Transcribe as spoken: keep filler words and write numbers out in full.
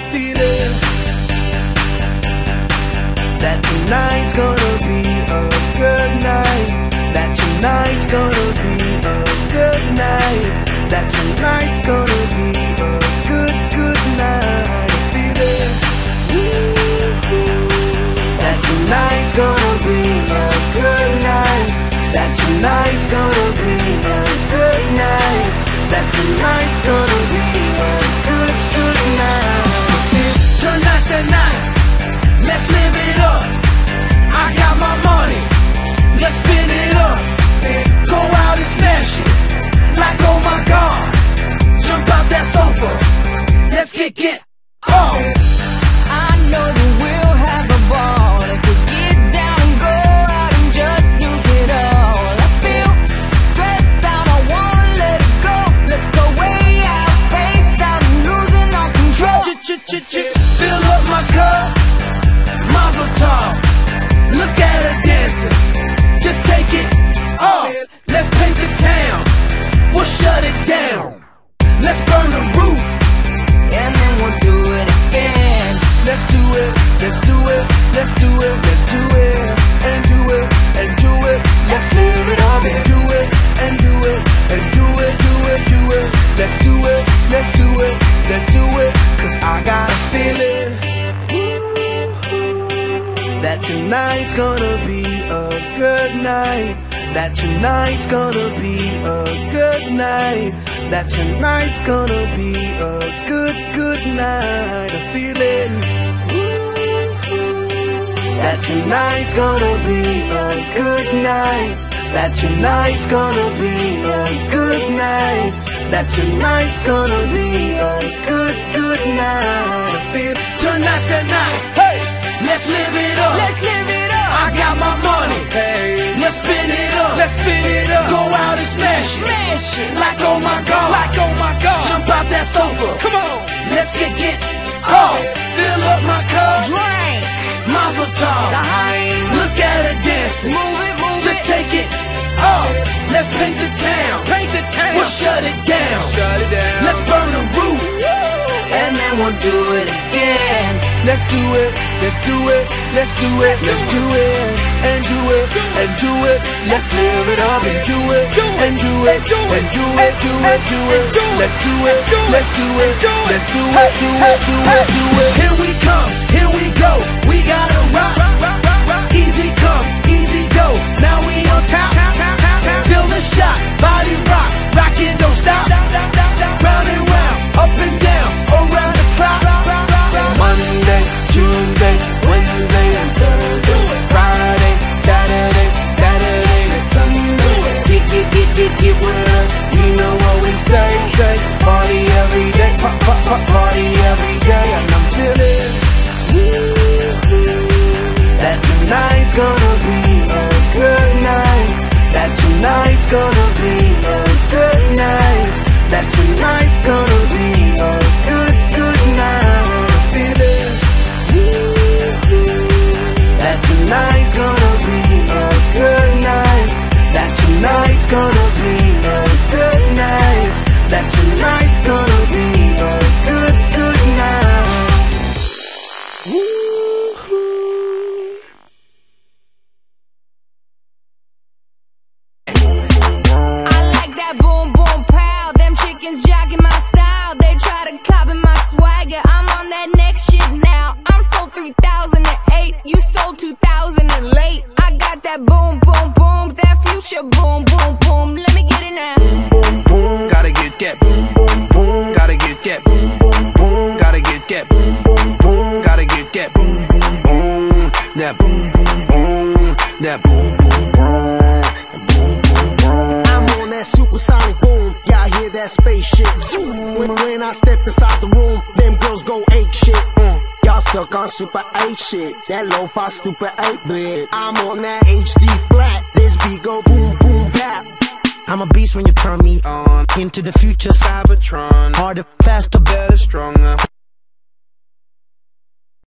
feeling that tonight's gonna be a good night. That tonight's gonna be a good night. That tonight's gonna be a good, good night. I'm feeling that tonight's gonna be a good night. That tonight's gonna be a good night. That tonight's gonna be a good, good night. Tonight's the night. Let's live it up. I got my money. Let's spin it up. Go out and smash it. Like oh my God. Jump out that sofa. Let's kick it off. I know that we'll have a ball if we get down and go out and just lose it all. I feel stressed out, I wanna let it go. Let's go way out, spaced out, losing all control. Ch-ch-ch-ch, fill up my cup. Mazel tov. Look at her dancing. Just take it off. Let's paint the town. We'll shut it down. Let's burn the roof. And then we'll do it again. Let's do it, let's do it, let's do it, let's do it, and do it, and do it. Let's live it up and do it, and do it, and do it, do it, do it. Let's do it, let's do it, let's do it. Cause I got a feeling that tonight's gonna be a good night. That tonight's gonna be a good night. That tonight's gonna be a good, good night. I'm feeling that tonight's gonna be a good night. That tonight's gonna be a good night. That tonight's gonna be a good, good night. I feel tonight's the night. Hey, let's live it up. Let's live it up. I got my money. Hey, let's spin it up. Let's spin it up. Go out and smash it. Smash it. Like oh my God. Like oh my God. Jump out that sofa. Come on. Let's get get off. Fill up my cup. Drink. Mazel tov. Look at her dancing. Move it, move Just it. take it off. Let's paint the town. Paint the town. We'll shut it down. Shut it down. Let's burn the roof. And then we'll do it again. Let's do it, let's do it, let's do it, let's do it, and do it, and do it. Let's live it up and do it, and do it, and do it, do it, do it. Let's do it, let's do it, let's do it, do it, do it, do it. Here we come, here we go. We gotta rock, rock, rock, rock. Easy come, easy go. Now we on top, feel the shot, body rock, rock it, don't stop. Round and round, up and down, around the clock. Monday, Tuesday, Wednesday, and Thursday, Friday, Saturday, Saturday to Sunday. Get, get, get, get, get with us. You know what we say, say. Party every day, pop, pop, pop, party every day. And I'm feeling that tonight's gonna be a good night. That tonight's gonna be a good night. That tonight's gonna be a good, good night. That tonight's gonna be a good night. That tonight's gonna be a good night. That tonight's gonna be a good, good night. Woo-hoo. I like that boom, boom, pow. Them chickens jogging my style. They try to copy my swagger. I'm on that next shit now. I'm sold three thousand eight. You sold two thousand and late. I got that boom, boom, boom. That future boom, boom, boom. Let me get it now. Boom, boom, boom. Gotta get that boom, boom, boom. Gotta get that boom, boom, boom. Gotta get that boom, boom, boom. Gotta get that boom, boom, boom. That boom, boom, boom. That boom, boom, boom. I'm on that supersonic boom. Y'all hear that spaceship zoom. When, when I step inside the room, them girls go ape shit. Mm. Y'all stuck on super eight shit. That lo-fi stupid eight bit. I'm on that H D flat. This beat go boom, boom, bap. I'm a beast when you turn me on. Into the future, Cybertron. Harder, faster, better, stronger.